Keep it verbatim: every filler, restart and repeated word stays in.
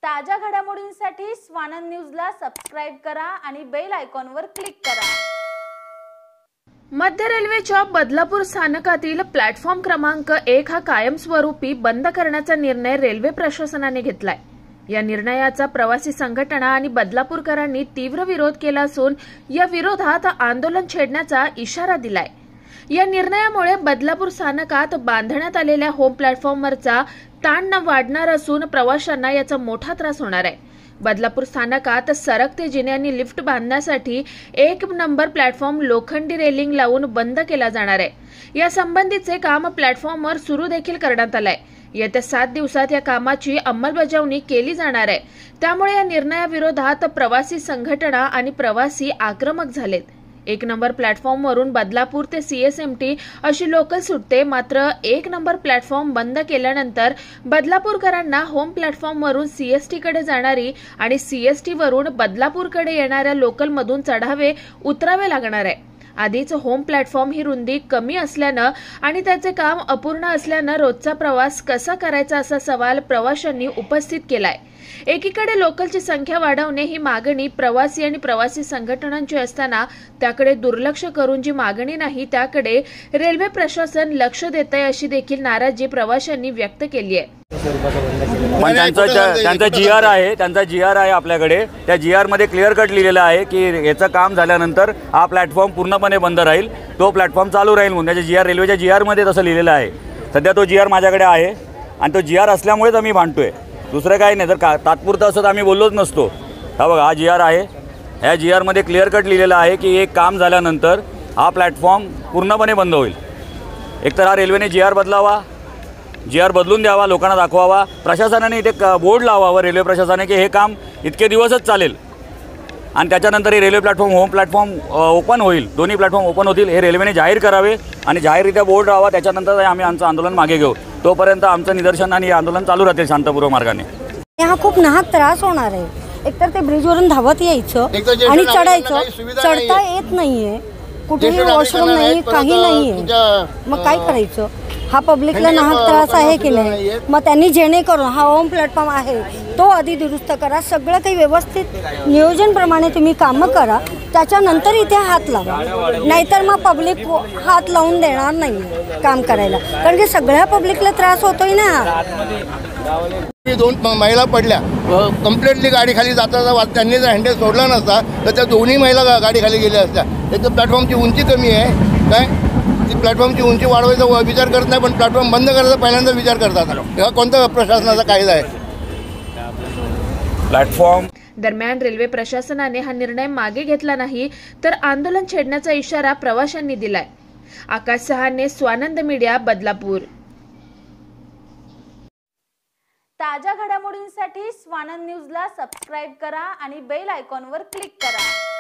ताज्या घडामोडींसाठी स्वानंद न्यूजला सबस्क्राइब करा आणि बेल आयकॉनवर क्लिक करा। मध्य रेल्वेच्या बदलापूर स्थानकातील प्लॅटफॉर्म क्रमांक एक हा कायमस्वरूपी बंद करण्याचा निर्णय रेल्वे प्रशासनाने घेतलाय। या निर्णयाचा प्रवासी संघटना आणि बदलापूरकरांनी तीव्र विरोध केला असून या विरोधात आंदोलन छेडण्याचा इशारा दिलाय। या निर्णयामुळे बदलापूर स्थानकात बांधण्यात आलेल्या होम प्लॅटफॉर्मवरचा ताण वाढणार असून प्रवाशांना याचा मोठा त्रास होणार आहे। बदलापूर स्थानकात सरकते जिने आणि लिफ्ट बांधण्यासाठी एक नंबर प्लॅटफॉर्म लोखंडी रेलिंग लावून बंद केला जाणार आहे। या संबंधीचे काम प्लॅटफॉर्मवर सुरू देखील करण्यात आलंय। येत्या सात दिवसात या कामाची अंमलबजावणी केली जाणार आहे। त्यामुळे या निर्णयाविरोधात प्रवासी संघटना आणि प्रवासी आक्रमक झालेत। एक नंबर प्लॅटफॉर्मवरून बदलापूर ते सीएसएमटी अशी लोकल सुटते, मात्र एक नंबर प्लॅटफॉर्म बंद केल्यानंतर बदलापूरकरांना होम प्लॅटफॉर्मवरून सीएसटी कडे जाणारी आणि सीएसटी वरून बदलापूरकडे येणाऱ्या लोकलमधून चढावे उतरावे लागणार आहे। आधीच होम प्लॅटफॉर्म ही रुंदी कमी असल्यानं आणि त्याचे काम अपूर्ण असल्यानं रोजचा प्रवास कसा करायचा असा सवाल प्रवाशांनी उपस्थित केलाय। एकीकडे लोकलची संख्या वाढवणे ही मागणी प्रवासी आणि प्रवासी संघटनांची असताना त्याकडे दुर्लक्ष करून जी मागणी नाही त्याकडे रेल्वे प्रशासन लक्ष देतंय अशी देखील नाराजी प्रवाशांनी व्यक्त केली आहे। पण त्यांचा त्यांचा जी आर आहे त्यांचा जी आर आहे आपल्याकडे। त्या जी आर मध्ये क्लिअर कट लिहिलेलं आहे की याचं काम झाल्यानंतर हा प्लॅटफॉर्म पूर्णपणे बंद राहील, तो प्लॅटफॉर्म चालू राहील म्हणून त्याच्या जी आर रेल्वेच्या जी आर मध्ये तसं लिहिलेलं आहे। सध्या तो जी आर माझ्याकडे आहे आणि तो जी आर असल्यामुळेच आम्ही भांडतोय, दुसरं काही नाही। तर का तात्पुरतं असं आम्ही बोललोच नसतो। हा बघा, हा जी आर आहे। ह्या जी आर मध्ये क्लिअर कट लिहिलेलं आहे की एक काम झाल्यानंतर हा प्लॅटफॉर्म पूर्णपणे बंद होईल। एकतर हा रेल्वेने जी आर बदलावा, जी आर बदलून द्यावा, लोकांना दाखवावा। प्रशासनाने इथे बोर्ड लावावं रेल्वे प्रशासनाने की हे काम इतके दिवसच चालेल आणि त्याच्यानंतर हे railway platform home platform open होईल, दोन्ही प्लॅटफॉर्म ओपन होतील हे रेल्वेने जाहीर करावे आणि जाहीररित्या बोर्ड लावा। त्याच्यानंतर आम्ही आमचं आंदोलन मागे घेऊ। तोपर्यंत आमचं निदर्शन आणि आंदोलन चालू राहतील शांतपूर्व मार्गाने। हा खूप नाहक त्रास होणार आहे। एकतर ते ब्रिजवरून धावत यायचं आणि चढायचं, चढता येत नाहीये, कुठेही वॉशरूम नाही, काही नाहीये, मग काय करायचं? हा पब्लिकला नाहक त्रास आहे की नाही? मग त्यांनी जेणेकरून हा होम प्लॅटफॉर्म आहे तो आधी दुरुस्त करा, सगळं काही व्यवस्थित नियोजनप्रमाणे तुम्ही कामं करा, त्याच्यानंतर इथे हात लावा। नाहीतर मग पब्लिक हात लावून देणार नाही काम करायला, कारण की सगळ्या पब्लिकला त्रास होतोय ना। दोन महिला पडल्या, कम्प्लिटली गाडी खाली जाता त्यांनी जर हँडल सोडला नसता तर त्या दोन्ही महिला गाडी खाली गेल्या असत्या। एक तर प्लॅटफॉर्मची उंची कमी आहे, काय ती प्लॅटफॉर्मची उंची वाढवायचा विचार करत नाही, पण प्लॅटफॉर्म बंद करायचा पहिल्यांदा विचार करतात। हा कोणता प्रशासनाचा कायदा आहे? प्लॅटफॉर्म दरम्यान रेल्वे प्रशासनाने हा निर्णय मागे घेतला नाही तर आंदोलन छेडण्याचा इशारा प्रवाशांनी दिलाय। आकाश सहाने, स्वानंद मीडिया, बदलापूर। ताज्या घडामोडींसाठी स्वानंद न्यूजला सबस्क्राइब करा आणि बेल आयकॉनवर क्लिक करा।